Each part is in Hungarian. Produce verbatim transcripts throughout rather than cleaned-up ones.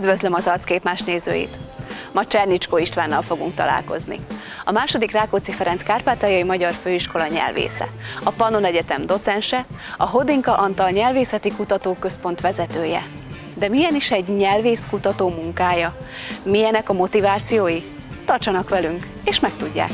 Üdvözlöm az Arcképmás nézőit! Ma Csernicskó Istvánnal fogunk találkozni. A második Rákóczi Ferenc Kárpátaljai Magyar Főiskola nyelvésze, a Pannon Egyetem docense, a Hodinka Antal Nyelvészeti Kutatóközpont vezetője. De milyen is egy nyelvészkutató munkája? Milyenek a motivációi? Tartsanak velünk, és megtudják!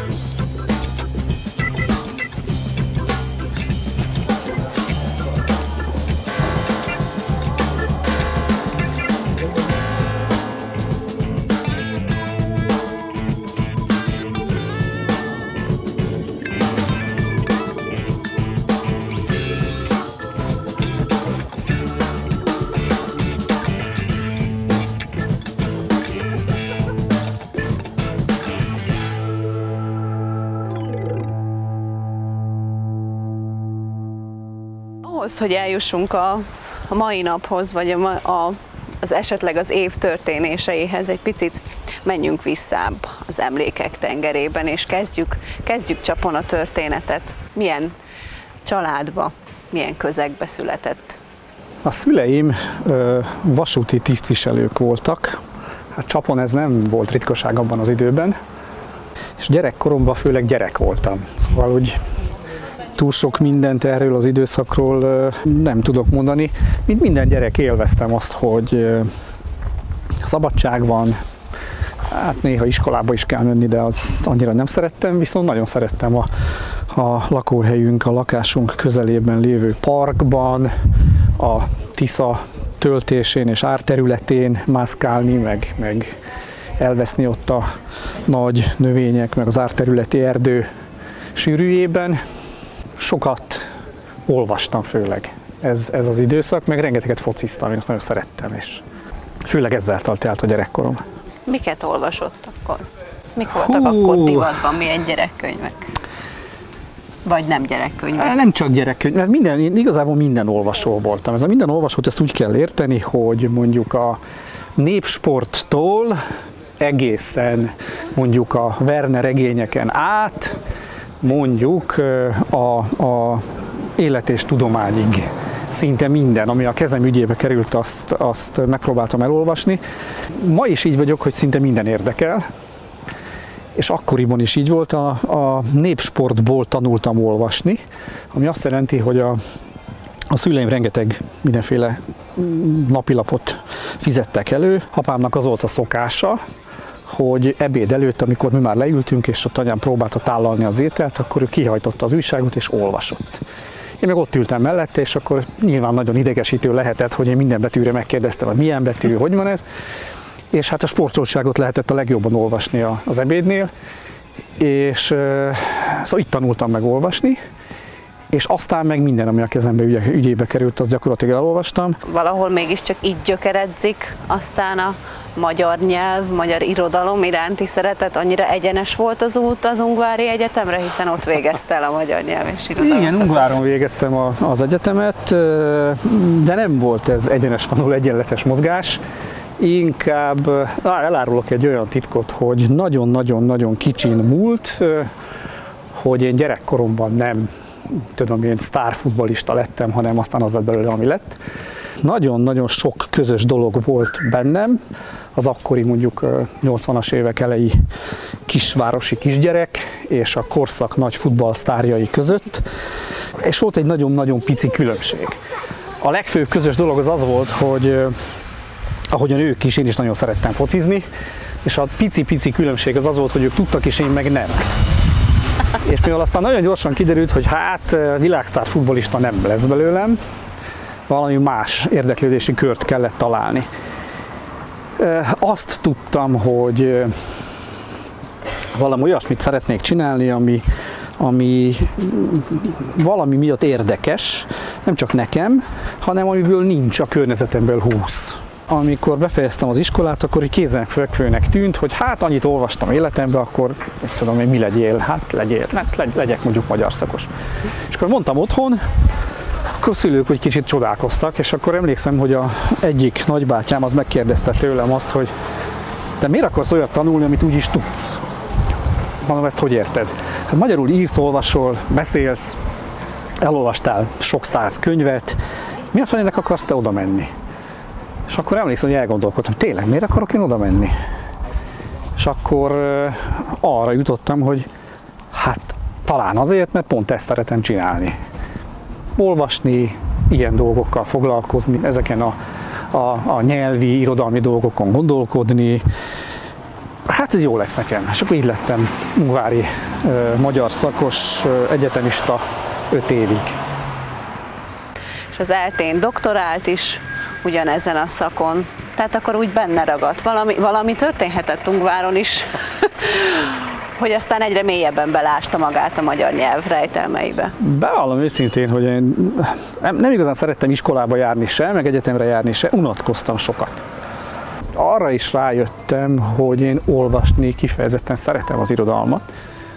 Ahhoz, hogy eljussunk a, a mai naphoz, vagy a, a, az esetleg az év történéseihez, egy picit menjünk visszább az emlékek tengerében, és kezdjük, kezdjük csapon a történetet. Milyen családba, milyen közegbe született? A szüleim ö, vasúti tisztviselők voltak. Hát Csapon ez nem volt ritkaság abban az időben, és gyerekkoromban főleg gyerek voltam. Szóval úgy túl sok mindent erről az időszakról nem tudok mondani. Mint minden gyerek élveztem azt, hogy szabadság van, hát néha iskolába is kell menni, de azt annyira nem szerettem, viszont nagyon szerettem a, a lakóhelyünk, a lakásunk közelében lévő parkban, a Tisza töltésén és árterületén mászkálni, meg, meg elveszni ott a nagy növények, meg az árterületi erdő sűrűjében. Sokat olvastam főleg ez, ez az időszak, meg rengeteget fociztam, én azt nagyon szerettem, és főleg ezzel telt el a gyerekkorom. Miket olvasott akkor? Mik voltak Hú. akkor divatban, milyen gyerekkönyvek? Vagy nem gyerekkönyvek? Nem csak gyerekkönyv, mert minden, én igazából minden olvasó voltam. Ez a minden olvasót ezt úgy kell érteni, hogy mondjuk a népsporttól egészen mondjuk a Verne regényeken át, mondjuk a, a élet és tudományig szinte minden, ami a kezem ügyébe került, azt, azt megpróbáltam elolvasni. Ma is így vagyok, hogy szinte minden érdekel, és akkoriban is így volt, a, a népsportból tanultam olvasni, ami azt jelenti, hogy a, a szüleim rengeteg mindenféle napilapot fizettek elő. Apámnak az volt a szokása, hogy ebéd előtt, amikor mi már leültünk, és a tanyán próbálta tálalni az ételt, akkor ő kihajtotta az újságot és olvasott. Én meg ott ültem mellette, és akkor nyilván nagyon idegesítő lehetett, hogy én minden betűre megkérdeztem, hogy milyen betű, hogy van ez. És hát a sportoltságot lehetett a legjobban olvasni az ebédnél, és szóval itt tanultam meg olvasni, és aztán meg minden, ami a kezembe ügy, ügyébe került, azt gyakorlatilag elolvastam. Valahol mégiscsak így gyökeredzik aztán a magyar nyelv, magyar irodalom iránti szeretet, annyira egyenes volt az út az Ungvári Egyetemre, hiszen ott végezte el a magyar nyelv és irodalom. Igen, Ungváron végeztem a, az egyetemet, de nem volt ez egyenes vonul, egyenletes mozgás. Inkább á, elárulok egy olyan titkot, hogy nagyon-nagyon-nagyon kicsin múlt, hogy én gyerekkoromban nem tudom, én sztárfutballista lettem, hanem aztán az lett belőle, ami lett. Nagyon-nagyon sok közös dolog volt bennem, az akkori mondjuk nyolcvanas évek elejé kisvárosi kisgyerek és a korszak nagy futballsztárjai között, és volt egy nagyon-nagyon pici különbség. A legfőbb közös dolog az az volt, hogy ahogyan ők is, én is nagyon szerettem focizni, és a pici-pici különbség az az volt, hogy ők tudtak és én meg nem. És mivel aztán nagyon gyorsan kiderült, hogy hát világsztár futballista nem lesz belőlem, valami más érdeklődési kört kellett találni. Azt tudtam, hogy valami olyasmit szeretnék csinálni, ami, ami valami miatt érdekes, nem csak nekem, hanem amiből nincs a környezetemből húsz. Amikor befejeztem az iskolát, akkor így kézenfekvőnek tűnt, hogy hát annyit olvastam életemben, akkor mit tudom én, mi legyél, hát legyél, hát legy, legyek mondjuk magyar szakos. És akkor mondtam otthon, akkor a szülők hogy kicsit csodálkoztak, és akkor emlékszem, hogy a egyik nagybátyám az megkérdezte tőlem azt, hogy te miért akarsz olyat tanulni, amit úgyis tudsz? Mondom, ezt hogy érted? Hát magyarul írsz, olvasol, beszélsz, elolvastál sok száz könyvet, mi a fenének akarsz te oda menni? És akkor emlékszem, hogy elgondolkodtam, tényleg miért akarok én oda menni? És akkor arra jutottam, hogy hát talán azért, mert pont ezt szeretem csinálni. Olvasni, ilyen dolgokkal foglalkozni, ezeken a, a, a nyelvi, irodalmi dolgokon gondolkodni. Hát ez jó lesz nekem. És akkor így lettem ungvári ö, magyar szakos ö, egyetemista öt évig. És az eltén doktorált is ugyanezen a szakon. Tehát akkor úgy benne ragadt. Valami, valami történhetett Ungváron is, hogy aztán egyre mélyebben belásta magát a magyar nyelv rejtelmeibe. Bevallom őszintén, hogy én nem, nem igazán szerettem iskolába járni se, meg egyetemre járni se, unatkoztam sokat. Arra is rájöttem, hogy én olvasni kifejezetten szeretem az irodalmat,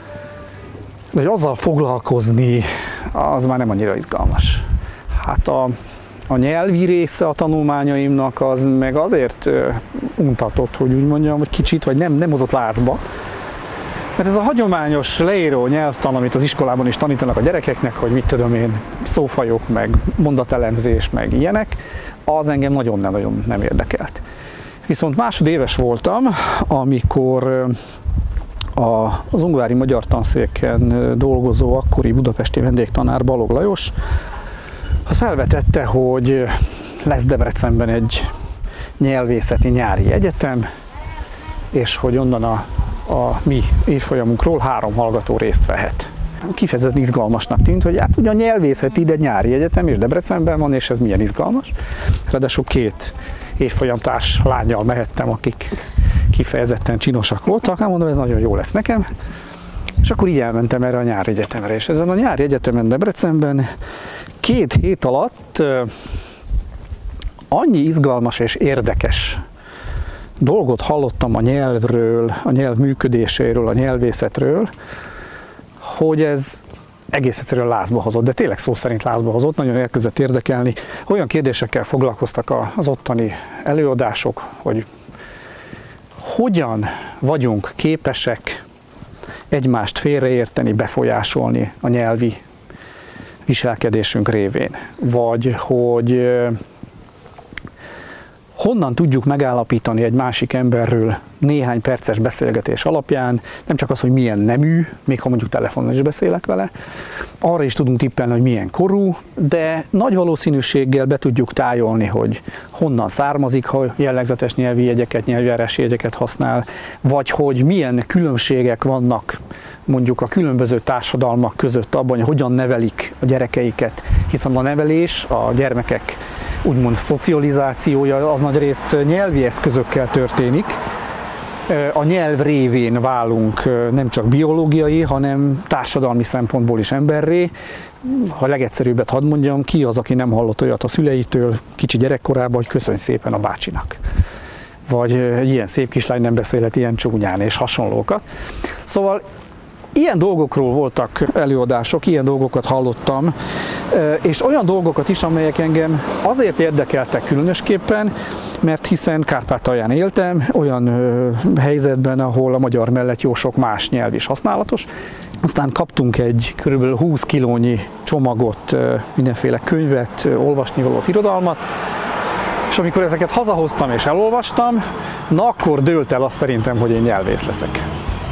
de hogy azzal foglalkozni, az már nem annyira izgalmas. Hát a, a nyelvi része a tanulmányaimnak az meg azért untatott, hogy úgy mondjam, hogy kicsit, vagy nem, nem hozott lázba. Mert ez a hagyományos leíró nyelvtan, amit az iskolában is tanítanak a gyerekeknek, hogy mit tudom én, szófajok, meg mondatelemzés, meg ilyenek, az engem nagyon-nagyon nem érdekelt. Viszont másodéves voltam, amikor a, az ungvári magyar tanszéken dolgozó akkori budapesti vendégtanár Balog Lajos az felvetette, hogy lesz Debrecenben egy nyelvészeti nyári egyetem, és hogy onnan a, a mi évfolyamunkról három hallgató részt vehet. Kifejezetten izgalmasnak tűnt, hogy hát ugye a nyelvészeti ide nyári egyetem, és Debrecenben van, és ez milyen izgalmas. Ráadásul két évfolyamtárs lányjal mehettem, akik kifejezetten csinosak voltak, hát mondom, ez nagyon jó lesz nekem. És akkor így elmentem erre a nyári egyetemre, és ezen a nyári egyetemen Debrecenben két hét alatt uh, annyi izgalmas és érdekes dolgot hallottam a nyelvről, a nyelv működéséről, a nyelvészetről, hogy ez egész egyszerűen lázba hozott, de tényleg szó szerint lázba hozott, nagyon elkezdett érdekelni. Olyan kérdésekkel foglalkoztak az ottani előadások, hogy hogyan vagyunk képesek egymást félreérteni, befolyásolni a nyelvi viselkedésünk révén. Vagy hogy honnan tudjuk megállapítani egy másik emberről néhány perces beszélgetés alapján, nem csak az, hogy milyen nemű, még ha mondjuk telefonon is beszélek vele, arra is tudunk tippelni, hogy milyen korú, de nagy valószínűséggel be tudjuk tájolni, hogy honnan származik, ha jellegzetes nyelvi jegyeket, nyelvjárási jegyeket használ, vagy hogy milyen különbségek vannak mondjuk a különböző társadalmak között abban, hogy hogyan nevelik a gyerekeiket, hiszen a nevelés, a gyermekek úgymond szocializációja az nagyrészt nyelvi eszközökkel történik. A nyelv révén válunk nem csak biológiai, hanem társadalmi szempontból is emberré. Ha legegyszerűbbet hadd mondjam, ki az, aki nem hallott olyat a szüleitől kicsi gyerekkorában, hogy köszönj szépen a bácsinak. Vagy ilyen szép kislány nem beszélhet ilyen csúnyán, és hasonlókat. Szóval ilyen dolgokról voltak előadások, ilyen dolgokat hallottam, és olyan dolgokat is, amelyek engem azért érdekeltek különösképpen, mert hiszen Kárpátalján éltem, olyan helyzetben, ahol a magyar mellett jó sok más nyelv is használatos. Aztán kaptunk egy körülbelül húsz kilónyi csomagot, mindenféle könyvet, olvasnivalót, irodalmat, és amikor ezeket hazahoztam és elolvastam, na akkor dőlt el azt szerintem, hogy én nyelvész leszek.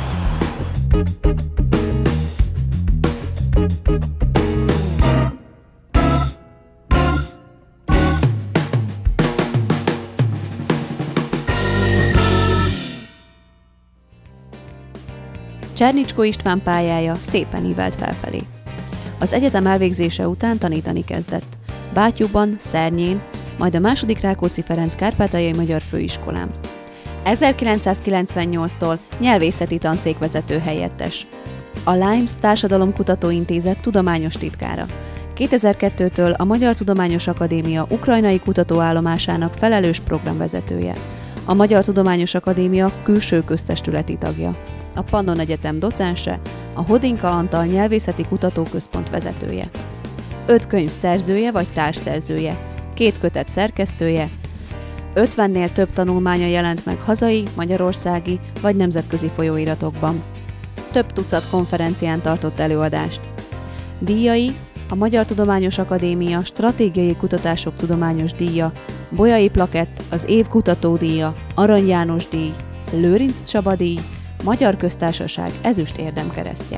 Csernicskó István pályája szépen ívelt felfelé. Az egyetem elvégzése után tanítani kezdett. Bátyúban, Szernyén, majd a második Rákóczi Ferenc Kárpátaljai Magyar Főiskolán. ezerkilencszázkilencvennyolctól nyelvészeti tanszékvezető helyettes. A Limes Társadalomkutató Intézet tudományos titkára. kétezer-kettőtől a Magyar Tudományos Akadémia ukrajnai kutatóállomásának felelős programvezetője. A Magyar Tudományos Akadémia külső köztestületi tagja. A Pannon Egyetem docense, a Hodinka Antal Nyelvészeti Kutatóközpont vezetője. Öt könyv szerzője vagy társszerzője, két kötet szerkesztője, ötvennél több tanulmánya jelent meg hazai, magyarországi vagy nemzetközi folyóiratokban. Több tucat konferencián tartott előadást. Díjai a Magyar Tudományos Akadémia Stratégiai Kutatások Tudományos Díja, Bolyai Plakett, az Év Kutatódíja, Arany János díj, Lőrinc Csaba díj, Magyar Köztársaság ezüst érdemkeresztje.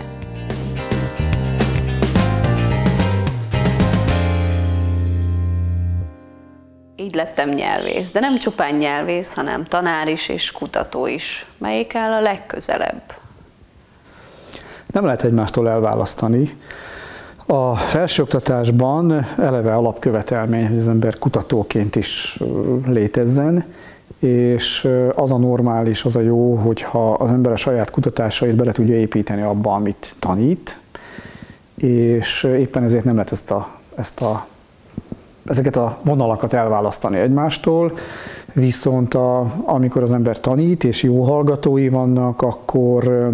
Így lettem nyelvész, de nem csupán nyelvész, hanem tanár is és kutató is. Melyik áll a legközelebb? Nem lehet egymástól elválasztani. A felsőoktatásban eleve alapkövetelmény, hogy az ember kutatóként is létezzen, és az a normális, az a jó, hogyha az ember a saját kutatásait bele tudja építeni abba, amit tanít, és éppen ezért nem lehet ezt a, ezt a, ezeket a vonalakat elválasztani egymástól, viszont a, amikor az ember tanít, és jó hallgatói vannak, akkor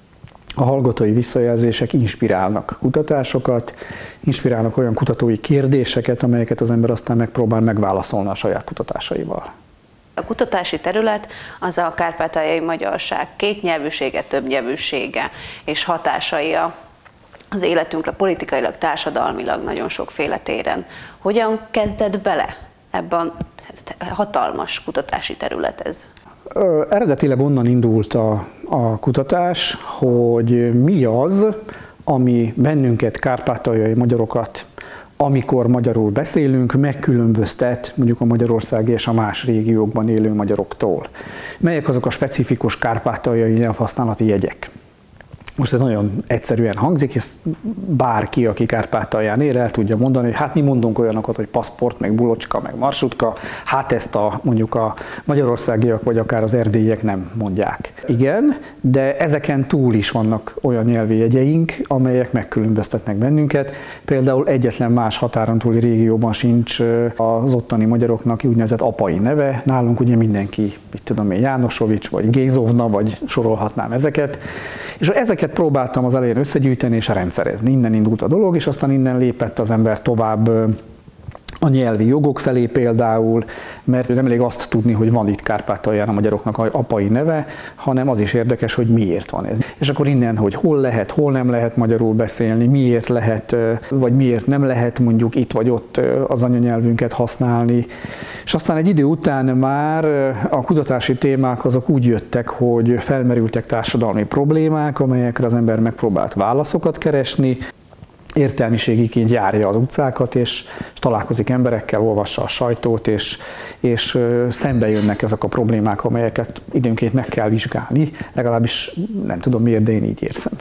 a hallgatói visszajelzések inspirálnak kutatásokat, inspirálnak olyan kutatói kérdéseket, amelyeket az ember aztán megpróbál megválaszolni a saját kutatásaival. A kutatási terület az a kárpátaljai magyarság kétnyelvűsége, többnyelvűsége és hatásai az életünkre politikailag, társadalmilag nagyon sokféle téren. Hogyan kezded bele ebben a hatalmas kutatási terület ez? Eredetileg onnan indult a, a kutatás, hogy mi az, ami bennünket, kárpátaljai magyarokat, amikor magyarul beszélünk, megkülönböztet mondjuk a magyarországi és a más régiókban élő magyaroktól. Melyek azok a specifikus kárpátaljai nyelvhasználati jegyek? Most ez nagyon egyszerűen hangzik, és bárki, aki Kárpátalján él, el tudja mondani, hogy hát mi mondunk olyanokat, hogy paszport, meg bulocska, meg marsutka, hát ezt a mondjuk a magyarországiak, vagy akár az erdélyiek nem mondják. Igen, de ezeken túl is vannak olyan nyelvi jegyeink, amelyek megkülönböztetnek bennünket. Például egyetlen más határon túli régióban sincs az ottani magyaroknak úgynevezett apai neve. Nálunk ugye mindenki, mit tudom én, Jánosovics, vagy Gézovna, vagy sorolhatnám ezeket. És ezeket próbáltam az elején összegyűjteni és rendszerezni. Innen indult a dolog, és aztán innen lépett az ember tovább a nyelvi jogok felé például, mert nem elég azt tudni, hogy van itt Kárpátalján a magyaroknak a apai neve, hanem az is érdekes, hogy miért van ez. És akkor innen, hogy hol lehet, hol nem lehet magyarul beszélni, miért lehet, vagy miért nem lehet mondjuk itt vagy ott az anyanyelvünket használni. És aztán egy idő után már a kutatási témák azok úgy jöttek, hogy felmerültek társadalmi problémák, amelyekre az ember megpróbált válaszokat keresni, értelmiségiként járja az utcákat, és, és találkozik emberekkel, olvassa a sajtót, és, és szembe jönnek ezek a problémák, amelyeket időnként meg kell vizsgálni, legalábbis nem tudom miért, de én így érzem.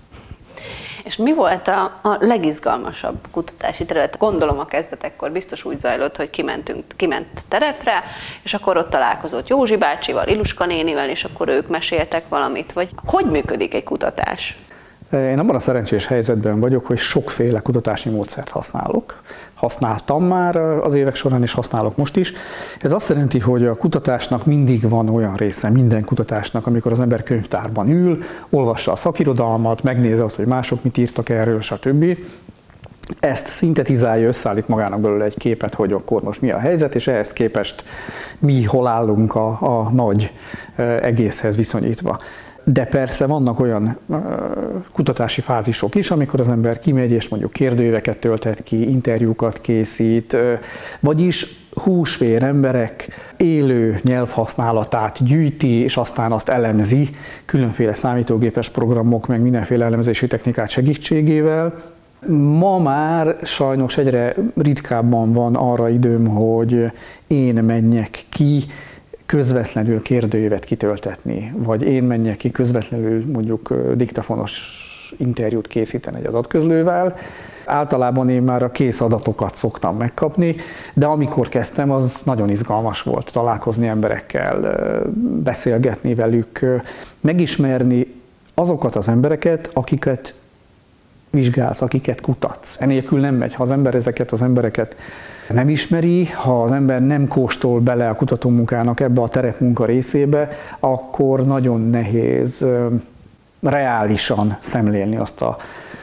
És mi volt a, a legizgalmasabb kutatási terület? Gondolom a kezdetekkor biztos úgy zajlott, hogy kimentünk, kiment terepre, és akkor ott találkozott Józsi bácsival, Iluska nénivel, és akkor ők meséltek valamit, vagy hogy működik egy kutatás? Én abban a szerencsés helyzetben vagyok, hogy sokféle kutatási módszert használok. Használtam már az évek során, és használok most is. Ez azt jelenti, hogy a kutatásnak mindig van olyan része, minden kutatásnak, amikor az ember könyvtárban ül, olvassa a szakirodalmat, megnézi azt, hogy mások mit írtak erről, stb. Ezt szintetizálja, összeállít magának belőle egy képet, hogy akkor most mi a helyzet, és ehhez képest mi hol állunk a, a nagy egészhez viszonyítva. De persze vannak olyan kutatási fázisok is, amikor az ember kimegy és mondjuk kérdőíveket tölthet ki, interjúkat készít, vagyis húsvér emberek élő nyelvhasználatát gyűjti, és aztán azt elemzi különféle számítógépes programok, meg mindenféle elemzési technikát segítségével. Ma már sajnos egyre ritkábban van arra időm, hogy én menjek ki, közvetlenül kérdőívet kitöltetni, vagy én menjek ki közvetlenül mondjuk diktafonos interjút készíteni egy adatközlővel. Általában én már a kész adatokat szoktam megkapni, de amikor kezdtem, az nagyon izgalmas volt találkozni emberekkel, beszélgetni velük, megismerni azokat az embereket, akiket vizsgálsz, akiket kutatsz. Enélkül nem megy, ha az ember ezeket az embereket nem ismeri, ha az ember nem kóstol bele a kutatómunkának ebbe a terepmunka részébe, akkor nagyon nehéz reálisan szemlélni azt a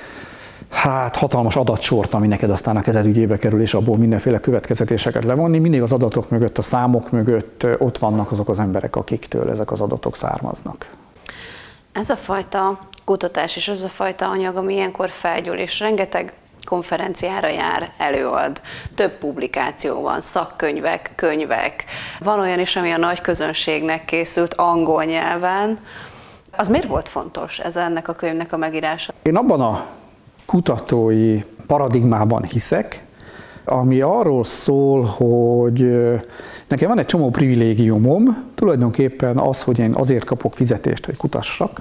hát hatalmas adatsort, ami neked aztán a kezed ügyébe kerül, és abból mindenféle következtetéseket levonni. Mindig az adatok mögött, a számok mögött ott vannak azok az emberek, akiktől ezek az adatok származnak. Ez a fajta kutatás és az a fajta anyag, ami ilyenkor felgyúl, és rengeteg konferenciára jár, előad, több publikáció van, szakkönyvek, könyvek. Van olyan is, ami a nagy közönségnek készült angol nyelven. Az miért volt fontos ez ennek a könyvnek a megírása? Én abban a kutatói paradigmában hiszek, ami arról szól, hogy nekem van egy csomó privilégiumom, tulajdonképpen az, hogy én azért kapok fizetést, hogy kutassak,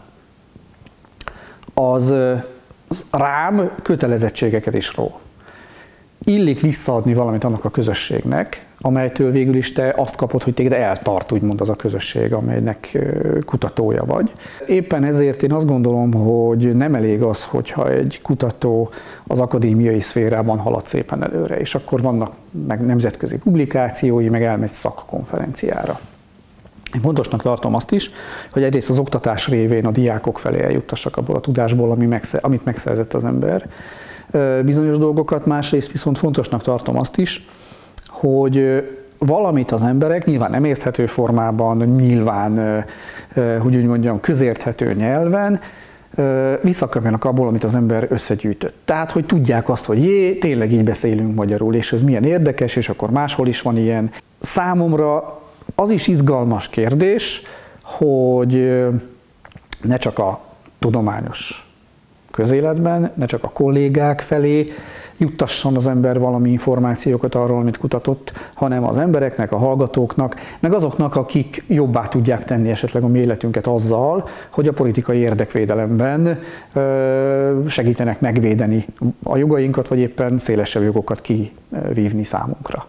az, az rám kötelezettségeket is ró. Illik visszaadni valamit annak a közösségnek, amelytől végül is te azt kapod, hogy téged eltart, úgymond az a közösség, amelynek kutatója vagy. Éppen ezért én azt gondolom, hogy nem elég az, hogyha egy kutató az akadémiai szférában halad szépen előre, és akkor vannak meg nemzetközi publikációi, meg elmegy szakkonferenciára. Én fontosnak tartom azt is, hogy egyrészt az oktatás révén a diákok felé eljuttassak abból a tudásból, ami megszer, amit megszerzett az ember, bizonyos dolgokat, másrészt viszont fontosnak tartom azt is, hogy valamit az emberek nyilván nem érthető formában, nyilván, hogy úgy mondjam, közérthető nyelven visszakapjanak abból, amit az ember összegyűjtött. Tehát, hogy tudják azt, hogy jé, tényleg így beszélünk magyarul, és ez milyen érdekes, és akkor máshol is van ilyen. Számomra az is izgalmas kérdés, hogy ne csak a tudományos közéletben, ne csak a kollégák felé juttasson az ember valami információkat arról, amit kutatott, hanem az embereknek, a hallgatóknak, meg azoknak, akik jobbá tudják tenni esetleg a mi életünket azzal, hogy a politikai érdekvédelemben segítenek megvédeni a jogainkat, vagy éppen szélesebb jogokat kivívni számunkra.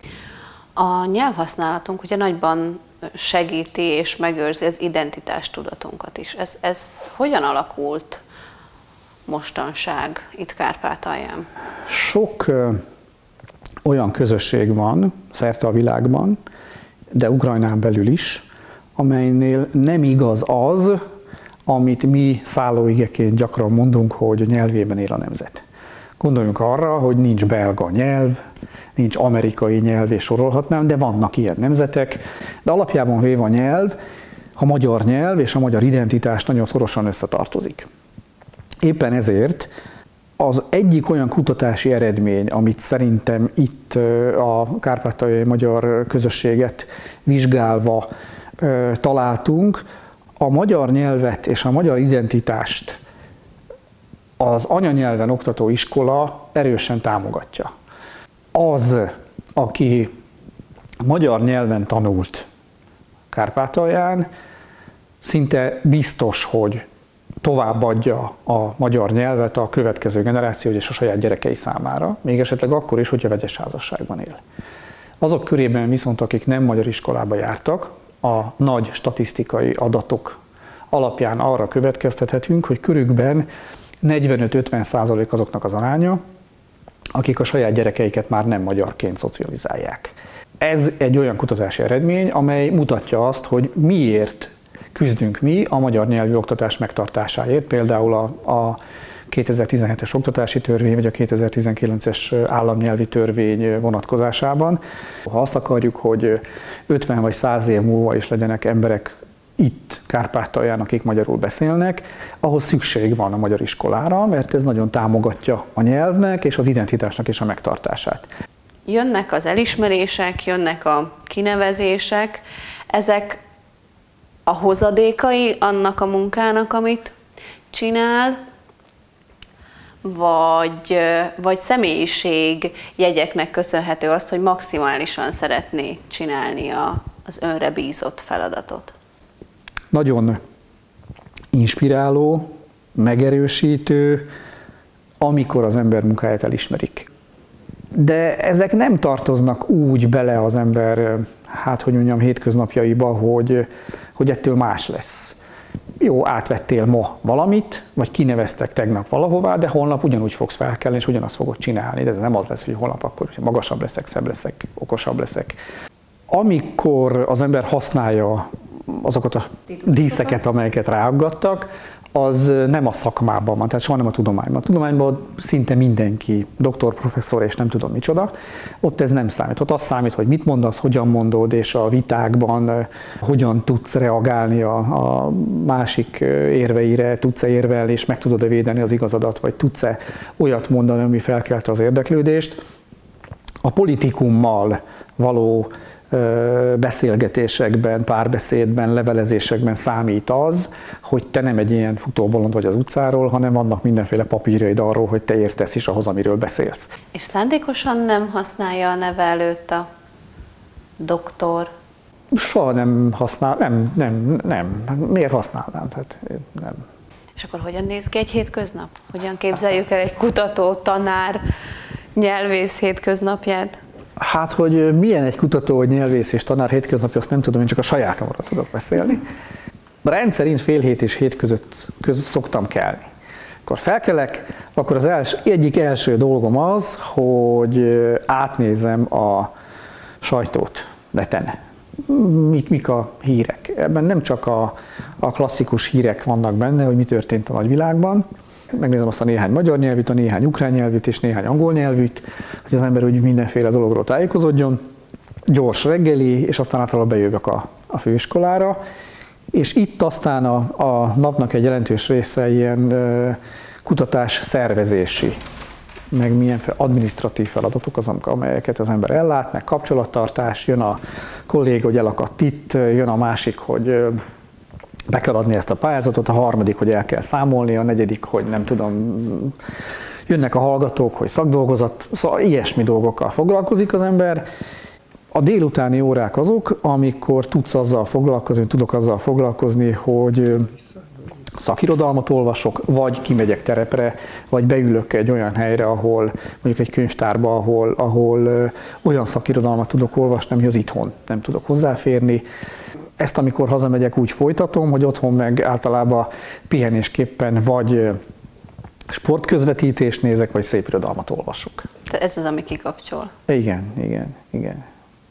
A nyelvhasználatunk ugye nagyban segíti és megőrzi az identitástudatunkat is. Ez, ez hogyan alakult mostanság itt Kárpátalján? Sok ö, olyan közösség van szerte a világban, de Ukrajnán belül is, amelynél nem igaz az, amit mi szállóigeként gyakran mondunk, hogy a nyelvében él a nemzet. Gondoljunk arra, hogy nincs belga nyelv, nincs amerikai nyelv, és sorolhatnám, de vannak ilyen nemzetek, de alapjában véve a nyelv, a magyar nyelv és a magyar identitás nagyon szorosan összetartozik. Éppen ezért az egyik olyan kutatási eredmény, amit szerintem itt a kárpátaljai magyar közösséget vizsgálva találtunk, a magyar nyelvet és a magyar identitást az anyanyelven oktató iskola erősen támogatja. Az, aki magyar nyelven tanult Kárpátalján, szinte biztos, hogy továbbadja a magyar nyelvet a következő generáció és a saját gyerekei számára, még esetleg akkor is, hogyha vegyes házasságban él. Azok körében viszont, akik nem magyar iskolába jártak, a nagy statisztikai adatok alapján arra következtethetünk, hogy körükben negyvenöt-ötven százalék azoknak az aránya, akik a saját gyerekeiket már nem magyarként szocializálják. Ez egy olyan kutatási eredmény, amely mutatja azt, hogy miért küzdünk mi a magyar nyelvű oktatás megtartásáért, például a, a kétezer-tizenhetes oktatási törvény, vagy a kétezer-tizenkilences államnyelvi törvény vonatkozásában. Ha azt akarjuk, hogy ötven vagy száz év múlva is legyenek emberek itt Kárpátalján, akik magyarul beszélnek, ahhoz szükség van a magyar iskolára, mert ez nagyon támogatja a nyelvnek és az identitásnak is a megtartását. Jönnek az elismerések, jönnek a kinevezések, ezek a hozadékai annak a munkának, amit csinál, vagy, vagy személyiség jegyeknek köszönhető azt, hogy maximálisan szeretné csinálni a, az önre bízott feladatot? Nagyon inspiráló, megerősítő, amikor az ember munkáját elismerik. De ezek nem tartoznak úgy bele az ember, hát hogy mondjam, hétköznapjaiba, hogy, hogy ettől más lesz. Jó, átvettél ma valamit, vagy kineveztek tegnap valahová, de holnap ugyanúgy fogsz felkelni, és ugyanazt fogod csinálni. De ez nem az lesz, hogy holnap akkor magasabb leszek, szebb leszek, okosabb leszek. Amikor az ember használja azokat a díszeket, amelyeket ráaggattak, az nem a szakmában van, tehát soha nem a tudományban. A tudományban szinte mindenki, doktor, professzor és nem tudom micsoda, ott ez nem számít. Ott az számít, hogy mit mondasz, hogyan mondod, és a vitákban hogyan tudsz reagálni a, a másik érveire, tudsz-e érvelni, és meg tudod-e védeni az igazadat, vagy tudsz-e olyat mondani, ami felkelte az érdeklődést. A politikummal való beszélgetésekben, párbeszédben, levelezésekben számít az, hogy te nem egy ilyen futóbolond vagy az utcáról, hanem vannak mindenféle papírjaid arról, hogy te értesz is ahhoz, amiről beszélsz. És szándékosan nem használja a neve előtt a doktor? Soha nem használ, nem, nem, nem. Miért használnám? Hát, nem. És akkor hogyan néz ki egy hétköznap? Hogyan képzeljük el egy kutató, tanár, nyelvész hétköznapját? Hát, hogy milyen egy kutató, vagy nyelvész és tanár hétköznapja, azt nem tudom, én csak a sajátomra tudok beszélni. Rendszerint fél hét és hét között, között szoktam kelni. Akkor felkelek, akkor az els, egyik első dolgom az, hogy átnézem a sajtót neten. Mik, mik a hírek. Ebben nem csak a, a klasszikus hírek vannak benne, hogy mi történt a nagyvilágban. Megnézem azt a néhány magyar nyelvűt, a néhány ukrán nyelvűt és néhány angol nyelvűt, hogy az ember úgy mindenféle dologról tájékozódjon. Gyors reggeli, és aztán általában bejövök a, a főiskolára, és itt aztán a, a napnak egy jelentős része ilyen ö, kutatás szervezési, meg milyen adminisztratív feladatok azok, amelyeket az ember ellát, meg kapcsolattartás, jön a kolléga, hogy elakadt itt, jön a másik, hogy ö, be kell adni ezt a pályázatot, a harmadik, hogy el kell számolni, a negyedik, hogy nem tudom, jönnek a hallgatók, hogy szakdolgozat, szóval ilyesmi dolgokkal foglalkozik az ember. A délutáni órák azok, amikor tudsz azzal foglalkozni, tudok azzal foglalkozni, hogy szakirodalmat olvasok, vagy kimegyek terepre, vagy beülök egy olyan helyre, ahol mondjuk egy könyvtárba, ahol, ahol olyan szakirodalmat tudok olvasni, amihoz itthon nem tudok hozzáférni. Ezt amikor hazamegyek, úgy folytatom, hogy otthon meg általában pihenésképpen vagy sportközvetítést nézek, vagy szépirodalmat olvasok. Tehát ez az, ami kikapcsol. Igen, igen, igen.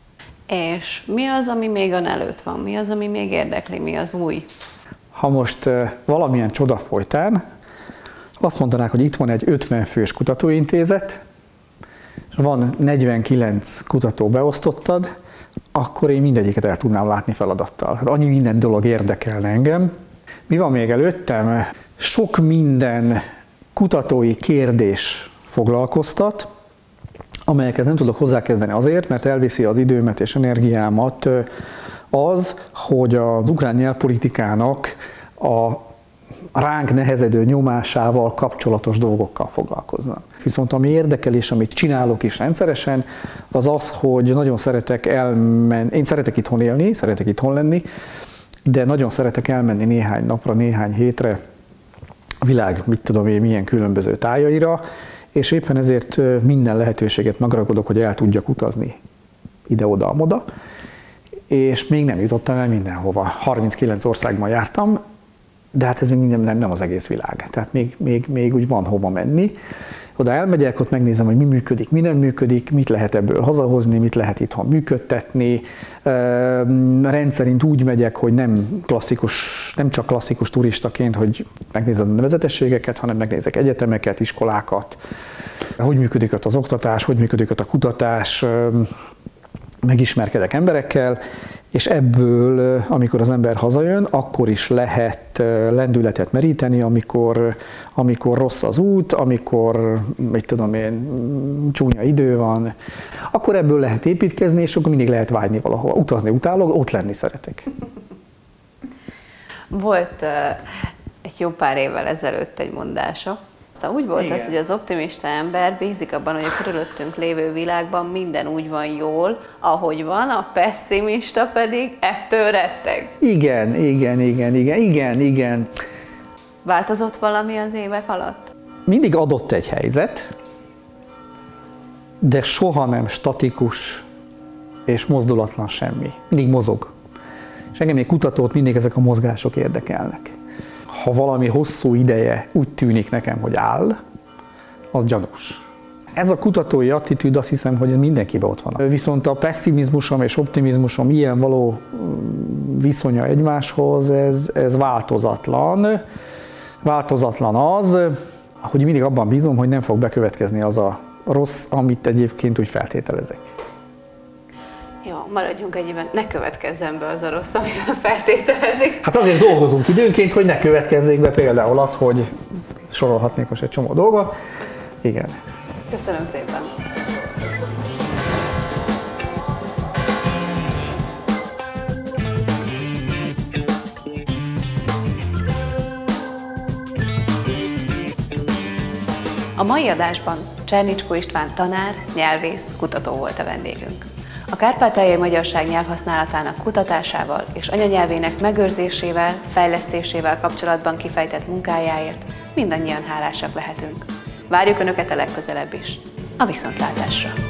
És mi az, ami még ön előtt van? Mi az, ami még érdekli? Mi az új? Ha most valamilyen csoda folytán, azt mondanák, hogy itt van egy ötven fős kutatóintézet, és van negyvenkilenc kutató beosztottad, akkor én mindegyiket el tudnám látni feladattal. Hát annyi minden dolog érdekelne engem. Mi van még előttem? Sok minden kutatói kérdés foglalkoztat, amelyekhez nem tudok hozzákezdeni azért, mert elviszi az időmet és energiámat az, hogy az ukrán nyelvpolitikának a ránk nehezedő nyomásával kapcsolatos dolgokkal foglalkoznak. Viszont ami érdekel és amit csinálok is rendszeresen, az az, hogy nagyon szeretek elmenni, én szeretek itthon élni, szeretek itthon lenni, de nagyon szeretek elmenni néhány napra, néhány hétre a világ, mit tudom én, milyen különböző tájaira, és éppen ezért minden lehetőséget megragadok, hogy el tudjak utazni ide-oda-amoda, és még nem jutottam el mindenhova. harminckilenc országban jártam, de hát ez még nem, nem az egész világ. Tehát még, még, még úgy van hova menni. Oda elmegyek, ott megnézem, hogy mi működik, mi nem működik, mit lehet ebből hazahozni, mit lehet itthon működtetni. Rendszerint úgy megyek, hogy nem klasszikus, nem csak klasszikus turistaként, hogy megnézem a nevezetességeket, hanem megnézek egyetemeket, iskolákat, hogy működik ott az oktatás, hogy működik ott a kutatás, megismerkedek emberekkel, és ebből, amikor az ember hazajön, akkor is lehet lendületet meríteni, amikor, amikor rossz az út, amikor, mit tudom én, csúnya idő van, akkor ebből lehet építkezni, és akkor mindig lehet vágyni valahova. Utazni utálok, ott lenni szeretek. Volt uh, egy jó pár évvel ezelőtt egy mondása. Úgy volt Igen. az, hogy az optimista ember bízik abban, hogy a körülöttünk lévő világban minden úgy van jól, ahogy van, a pesszimista pedig ettől retteg. Igen, igen, igen, igen, igen, igen. Változott valami az évek alatt? Mindig adott egy helyzet, de soha nem statikus és mozdulatlan semmi. Mindig mozog. És engem, egy kutatót, mindig ezek a mozgások érdekelnek. Ha valami hosszú ideje úgy tűnik nekem, hogy áll, az gyanús. Ez a kutatói attitűd, azt hiszem, hogy mindenkiben ott van. Viszont a pessimizmusom és optimizmusom ilyen való viszonya egymáshoz, ez, ez változatlan. Változatlan az, hogy mindig abban bízom, hogy nem fog bekövetkezni az a rossz, amit egyébként úgy feltételezek. Jó, maradjunk ennyiben, ne következzen be az a rossz, amiben feltételezik. Hát azért dolgozunk időnként, hogy ne következzék be például az, hogy sorolhatnék most egy csomó dolgot. Igen. Köszönöm szépen. A mai adásban Csernicskó István tanár, nyelvész, kutató volt a vendégünk. A kárpátaljai magyarság nyelvhasználatának kutatásával és anyanyelvének megőrzésével, fejlesztésével kapcsolatban kifejtett munkájáért mindannyian hálásak lehetünk. Várjuk Önöket a legközelebb is. A viszontlátásra!